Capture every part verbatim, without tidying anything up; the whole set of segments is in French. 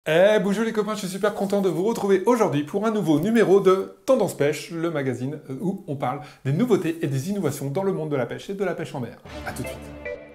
Eh, bonjour les copains, je suis super content de vous retrouver aujourd'hui pour un nouveau numéro de Tendance Pêche, le magazine où on parle des nouveautés et des innovations dans le monde de la pêche et de la pêche en mer. A tout de suite.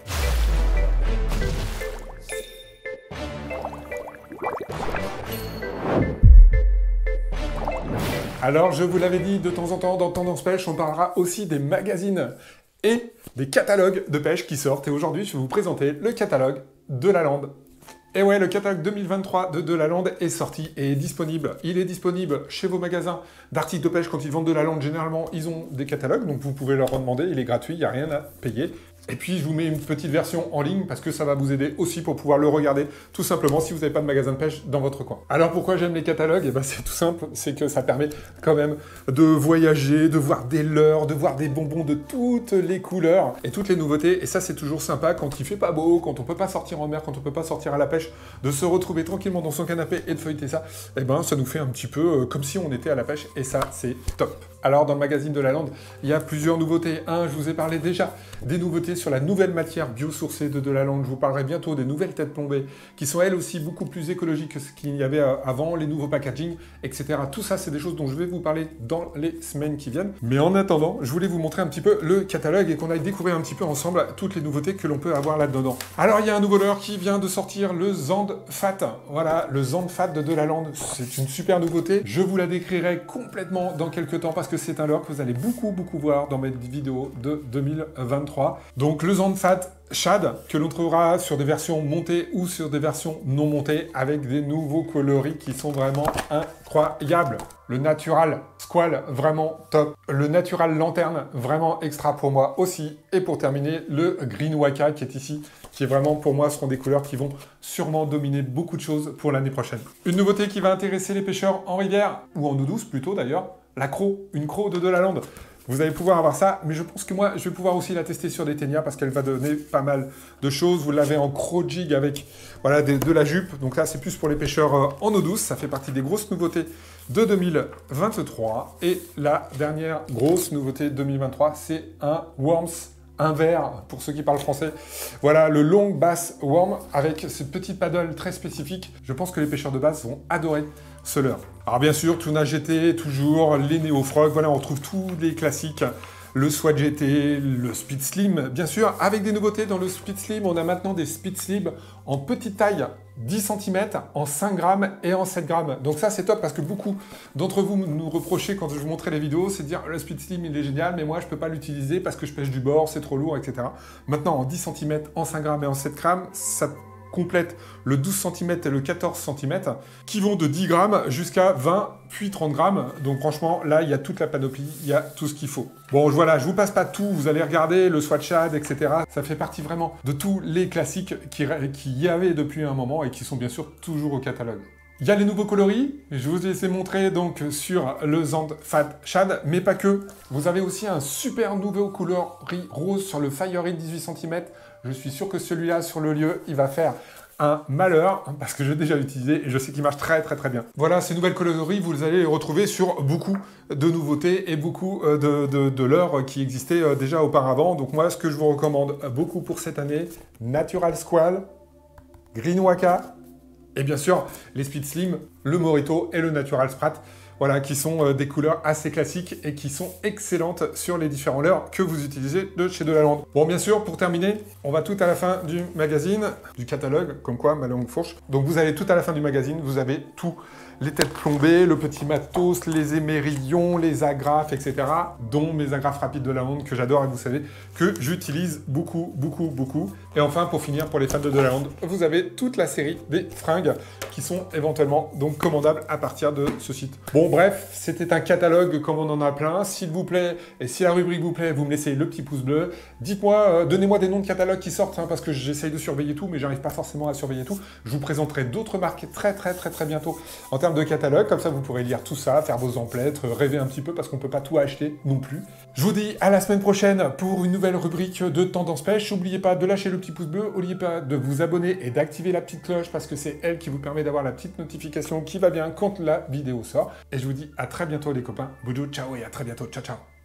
Alors, je vous l'avais dit, de temps en temps, dans Tendance Pêche, on parlera aussi des magazines et des catalogues de pêche qui sortent. Et aujourd'hui, je vais vous présenter le catalogue de la Lande. Et ouais, le catalogue deux mille vingt-trois de Delalande est sorti et est disponible. Il est disponible chez vos magasins d'articles de pêche. Quand ils vendent Delalande, généralement, ils ont des catalogues, donc vous pouvez leur en demander. Il est gratuit, il n'y a rien à payer. Et puis, je vous mets une petite version en ligne parce que ça va vous aider aussi pour pouvoir le regarder, tout simplement, si vous n'avez pas de magasin de pêche dans votre coin. Alors, pourquoi j'aime les catalogues? Eh ben, c'est tout simple, c'est que ça permet quand même de voyager, de voir des leurres, de voir des bonbons de toutes les couleurs et toutes les nouveautés. Et ça, c'est toujours sympa quand il fait pas beau, quand on peut pas sortir en mer, quand on peut pas sortir à la pêche, de se retrouver tranquillement dans son canapé et de feuilleter ça. Eh ben, ça nous fait un petit peu euh, comme si on était à la pêche et ça, c'est top. Alors, dans le magazine de la Lande, il y a plusieurs nouveautés. Un, je vous ai parlé déjà des nouveautés sur la nouvelle matière biosourcée de Delalande. Je vous parlerai bientôt des nouvelles têtes plombées qui sont elles aussi beaucoup plus écologiques que ce qu'il y avait avant, les nouveaux packaging, et cetera. Tout ça, c'est des choses dont je vais vous parler dans les semaines qui viennent. Mais en attendant, je voulais vous montrer un petit peu le catalogue et qu'on aille découvrir un petit peu ensemble toutes les nouveautés que l'on peut avoir là-dedans. Alors, il y a un nouveau leurre qui vient de sortir, le Zand Fat. Voilà, le Zand Fat de Delalande. C'est une super nouveauté. Je vous la décrirai complètement dans quelques temps parce que c'est un leurre que vous allez beaucoup, beaucoup voir dans mes vidéos de deux mille vingt-trois. Donc, le Zand Fat Shad, que l'on trouvera sur des versions montées ou sur des versions non montées, avec des nouveaux coloris qui sont vraiment incroyables. Le Natural Squall, vraiment top. Le Natural Lanterne, vraiment extra pour moi aussi. Et pour terminer, le Green Waka qui est ici, qui est vraiment pour moi seront des couleurs qui vont sûrement dominer beaucoup de choses pour l'année prochaine. Une nouveauté qui va intéresser les pêcheurs en rivière, ou en eau douce plutôt d'ailleurs, la Croc, une Croc de Delalande. Vous allez pouvoir avoir ça, mais je pense que moi, je vais pouvoir aussi la tester sur des ténias parce qu'elle va donner pas mal de choses. Vous l'avez en Croc Jig avec voilà, de, de la jupe. Donc là, c'est plus pour les pêcheurs euh, en eau douce. Ça fait partie des grosses nouveautés de deux mille vingt-trois. Et la dernière grosse nouveauté de deux mille vingt-trois, c'est un Worms. Un verre, pour ceux qui parlent français. Voilà, le Long Bass Worm avec ce petit paddle très spécifique. Je pense que les pêcheurs de basse vont adorer ce leurre. Alors bien sûr, Tuna G T, toujours, les Neo Frog, voilà, on retrouve tous les classiques. Le Swat G T, le Speed Slim, bien sûr, avec des nouveautés dans le Speed Slim. On a maintenant des Speed Slim en petite taille, dix centimètres, en cinq grammes et en sept grammes. Donc ça, c'est top parce que beaucoup d'entre vous nous reprochaient quand je vous montrais les vidéos, c'est de dire le Speed Slim, il est génial, mais moi, je ne peux pas l'utiliser parce que je pêche du bord, c'est trop lourd, et cetera. Maintenant, en dix centimètres, en cinq grammes et en sept grammes, ça complète le douze centimètres et le quatorze centimètres, qui vont de dix grammes jusqu'à vingt, puis trente grammes. Donc franchement, là, il y a toute la panoplie, il y a tout ce qu'il faut. Bon, voilà, je vous passe pas tout, vous allez regarder le Swat Shad, et cetera. Ça fait partie vraiment de tous les classiques qui, qui y avaient depuis un moment et qui sont bien sûr toujours au catalogue. Il y a les nouveaux coloris, je vous ai laissé montrer donc sur le Zand Fat Shad, mais pas que. Vous avez aussi un super nouveau coloris rose sur le Fire Hit dix-huit centimètres. Je suis sûr que celui-là, sur le lieu, il va faire un malheur, parce que j'ai déjà utilisé et je sais qu'il marche très très très bien. Voilà, ces nouvelles coloris, vous allez les retrouver sur beaucoup de nouveautés et beaucoup de, de, de leurres qui existaient déjà auparavant. Donc moi, ce que je vous recommande beaucoup pour cette année, Natural Squall, Green Waka, et bien sûr, les Speed Slim, le Morito et le Natural Sprat, voilà, qui sont des couleurs assez classiques et qui sont excellentes sur les différents leurres que vous utilisez de chez Delalande. Bon, bien sûr, pour terminer, on va tout à la fin du magazine, du catalogue, comme quoi, ma langue fourche. Donc vous allez tout à la fin du magazine, vous avez tout. Les têtes plombées, le petit matos, les émerillons, les agrafes, et cetera. Dont mes agrafes rapides de Delalande que j'adore et vous savez que j'utilise beaucoup, beaucoup, beaucoup. Et enfin, pour finir, pour les fans de Delalande, vous avez toute la série des fringues qui sont éventuellement donc commandables à partir de ce site. Bon, bref, c'était un catalogue comme on en a plein. S'il vous plaît, et si la rubrique vous plaît, vous me laissez le petit pouce bleu. Dites-moi, euh, donnez-moi des noms de catalogues qui sortent, hein, parce que j'essaye de surveiller tout, mais j'arrive pas forcément à surveiller tout. Je vous présenterai d'autres marques très, très, très, très bientôt en termes de catalogue, comme ça vous pourrez lire tout ça, faire vos emplettes, rêver un petit peu parce qu'on peut pas tout acheter non plus. Je vous dis à la semaine prochaine pour une nouvelle rubrique de Tendance Pêche. N'oubliez pas de lâcher le petit pouce bleu, n'oubliez pas de vous abonner et d'activer la petite cloche parce que c'est elle qui vous permet d'avoir la petite notification qui va bien quand la vidéo sort. Et je vous dis à très bientôt les copains. Boudou, ciao et à très bientôt. Ciao, ciao.